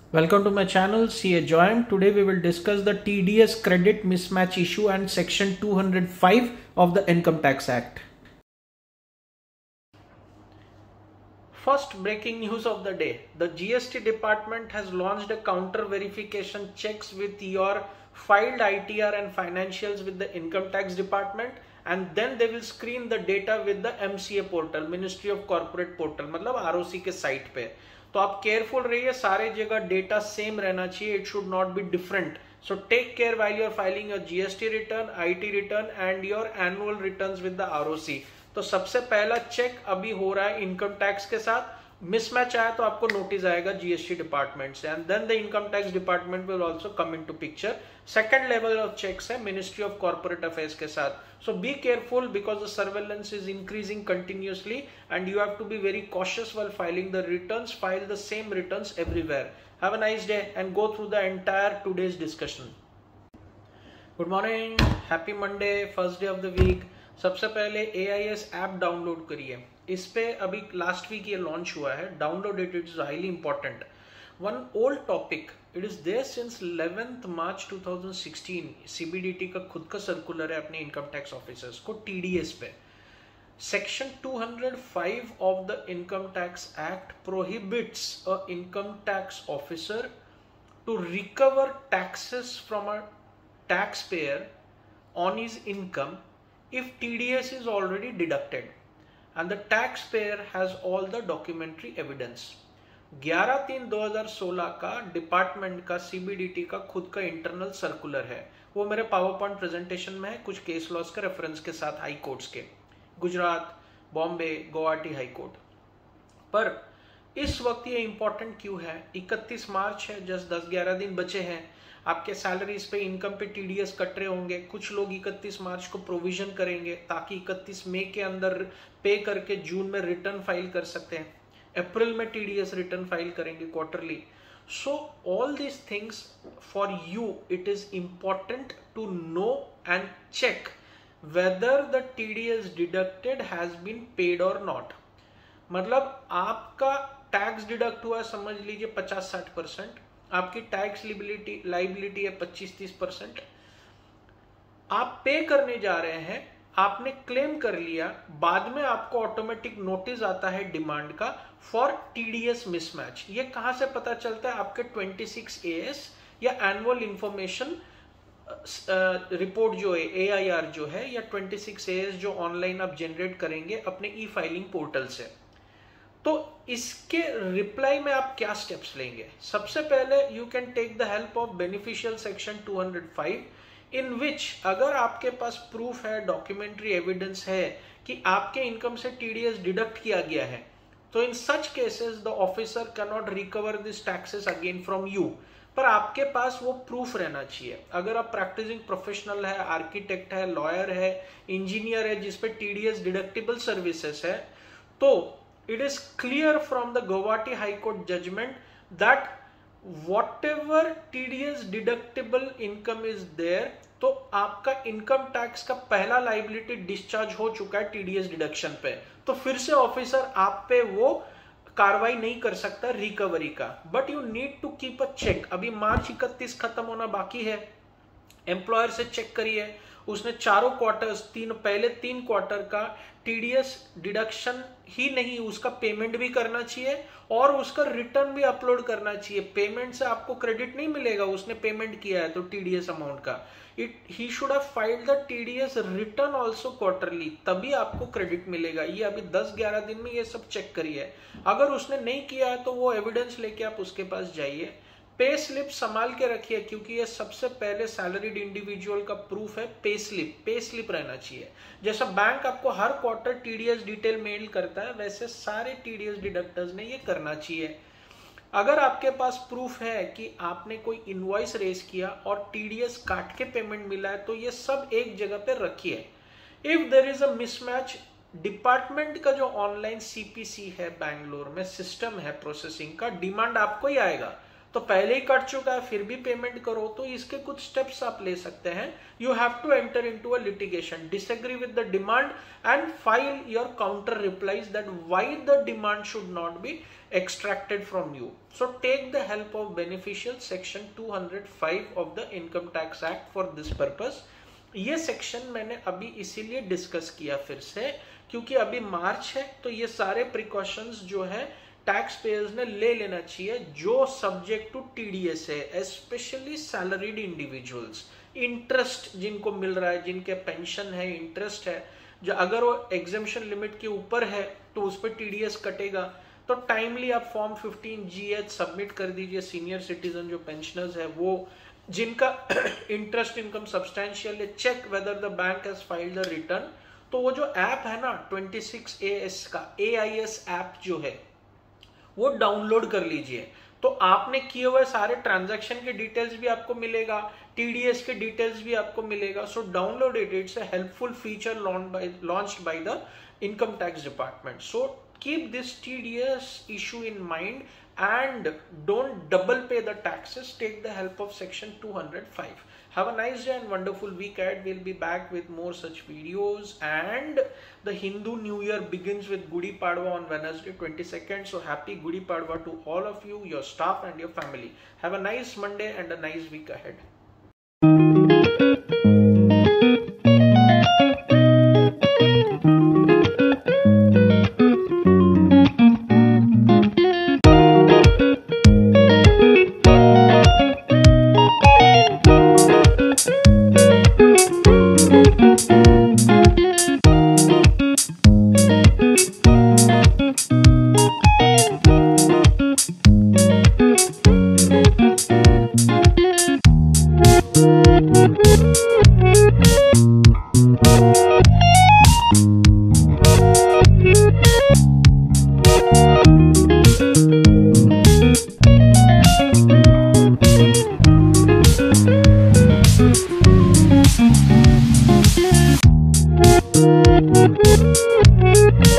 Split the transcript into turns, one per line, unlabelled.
Welcome to my channel CA Joyam. Today we will discuss the TDS credit mismatch issue and section 205 of the Income Tax Act. First breaking news of the day. The GST department has launched a counter verification checks with your filed ITR and financials with the income tax department, and then they will screen the data with the MCA portal, Ministry of Corporate portal, मतलब ROC के site पे. तो आप careful रहिए, सारे जगह data same रहना चाहिए. It should not be different. So take care while you are filing your GST return, IT return and your annual returns with the ROC. तो सबसे पहला चेक अभी हो रहा है इनकम टैक्स के साथ. मिसमैच आया तो आपको नोटिस आएगा GST डिपार्टमेंट से, and then the income tax department will also come into picture. Second level of checks है मिनिस्ट्री ऑफ कॉर्पोरेट अफेयर्स के साथ. So be careful because the surveillance is increasing continuously and you have to be very cautious while filing the returns. File the same returns everywhere. Have a nice day and go through the entire today's discussion. Good morning, happy Monday, first day of the week. सबसे पहले AIS app download करिए. इस पे अभी last week ये launch हुआ है. Download it, it is highly important. One old topic, it is there since 11th March 2016. CBDT का खुद का सर्कुलर है अपने इनकम टैक्स ऑफिसर्स को TDS पे. Section 205 of the income tax act prohibits a income tax officer to recover taxes from a tax payer on his income if TDS is already deducted and the taxpayer has all the documentary evidence. 11/3/2016 का department का CBDT का खुद का internal circular है. वो मेरे power point presentation में है, कुछ केस लॉस के रेफरेंस के साथ हाई कोर्ट्स के, गुजरात, बॉम्बे, गुवाहाटी हाई कोर्ट. पर इस वक्त ये इंपॉर्टेंट क्यों है? 31 मार्च है, जस्ट 10-11 दिन बचे हैं. आपके सैलरीज पे, इनकम पे TDS कट रहे होंगे. कुछ लोग 31 मार्च को प्रोविजन करेंगे ताकि 31 मई के अंदर पे करके जून में रिटर्न फाइल कर सकते हैं. अप्रैल में TDS रिटर्न फाइल करेंगे quarterly. So all this things for you, it is important to know and check whether the TDS deducted has been paid और नॉट. मतलब आपका टैक्स डिडक्ट हुआ, समझ लीजिए 50-60%. आपकी टैक्स लाइबिलिटी है 25-30%. आप पे करने जा रहे हैं, आपने क्लेम कर लिया, बाद में आपको ऑटोमेटिक नोटिस आता है डिमांड का फॉर TDS मिसमैच. ये कहां से पता चलता है? आपके 26 AS या एनुअल इंफॉर्मेशन रिपोर्ट जो है, AIR जो है, या 26 AS जो ऑनलाइन आप जनरेट करेंगे अपने E-फाइलिंग पोर्टल से. तो इसके रिप्लाई में आप क्या स्टेप्स लेंगे? सबसे पहले you can take the help of beneficial section 205 in which अगर आपके पास प्रूफ है, डॉक्यूमेंट्री एविडेंस है कि आपके इनकम से TDS डिडक्ट किया गया है, तो in such cases the officer can not recover this taxes again from you. पर आपके पास वो प्रूफ रहना चाहिए. अगर आप प्रैक्टिसिंग प्रोफेशनल है, आर्किटेक्ट है, लॉयर है, इंजीनियर है जिसपे TDS डिडक्टेबल सर्विसेज है, तो it is clear from the Guwahati High Court judgment that whatever TDS deductible income is there, तो आपका इनकम टैक्स का पहला लाइबिलिटी डिस्चार्ज हो चुका है TDS डिडक्शन पे. तो फिर से ऑफिसर आप पे वो कार्रवाई नहीं कर सकता रिकवरी का. But you need to keep a check. अभी मार्च 31 खत्म होना बाकी है. एम्प्लॉयर से चेक करिए, उसने चारों क्वार्टर्स, पहले 3 क्वार्टर का TDS डिडक्शन ही नहीं, उसका पेमेंट भी करना चाहिए और उसका रिटर्न भी अपलोड करना चाहिए. पेमेंट से आपको क्रेडिट नहीं मिलेगा, उसने पेमेंट किया है तो TDS अमाउंट का. He should have filed the TDS return also quarterly, तभी आपको क्रेडिट मिलेगा. ये अभी 10-11 दिन में ये सब चेक करिए. अगर उसने नहीं किया है तो वो एविडेंस लेके आप उसके पास जाइए. पे स्लिप संभाल के रखिए क्योंकि ये सबसे पहले सैलरीड इंडिविजुअल का प्रूफ है. पे स्लिप रहना चाहिए. जैसा बैंक आपको हर क्वार्टर TDS डिटेल मेल करता है, वैसे सारे TDS डिडक्टर्स ने ये करना चाहिए. अगर आपके पास प्रूफ है कि आपने कोई इनवॉइस रेज किया और TDS काट के पेमेंट मिला है, तो ये सब एक जगह पे रखिए. If there is a mismatch, department का जो ऑनलाइन CPC है बैंगलोर में सिस्टम है प्रोसेसिंग का, डिमांड आपको ही आएगा. तो पहले ही कट चुका है फिर भी पेमेंट करो, तो इसके कुछ स्टेप्स आप ले सकते हैं. You have to enter into a litigation, disagree with the demand and file your counter replies that why the demand should not be extracted from you. So take the help of beneficial section 205 of the Income Tax Act for this purpose. ये section मैंने अभी इसीलिए discuss किया फिर से क्योंकि अभी मार्च है, तो ये सारे प्रिकॉशंस जो है टैक्स पेयर्स ने ले लेना चाहिए जो सब्जेक्ट टू टीडीएस है, स्पेशली सैलरीड इंडिविजुअल्स. इंटरेस्ट जिनको मिल रहा है, जिनके पेंशन है, इंटरेस्ट है, जो अगर वो एग्जेम्पशन लिमिट के ऊपर है तो उस पर टीडीएस कटेगा. तो टाइमली आप फॉर्म 15GH सबमिट कर दीजिए. सीनियर सिटीजन जो पेंशनर्स है वो जिनका इंटरेस्ट इनकम सब्सटैंशियल है, check whether the bank has filed the return. तो वो जो ऐप है ना 26AS का AIS ऐप जो है वो डाउनलोड कर लीजिए. तो आपने किए हुए सारे ट्रांजैक्शन के डिटेल्स भी आपको मिलेगा, टीडीएस के डिटेल्स भी आपको मिलेगा. So download it. It's a helpful feature launched by the income tax department. So keep this tedious issue in mind and don't double pay the taxes. Take the help of section 205. Have a nice day and wonderful week ahead. We'll be back with more such videos, and the Hindu New Year begins with Gudi Padwa on Wednesday 22nd. So happy Gudi Padwa to all of you, your staff and your family. Have a nice Monday and a nice week ahead.
Thank you.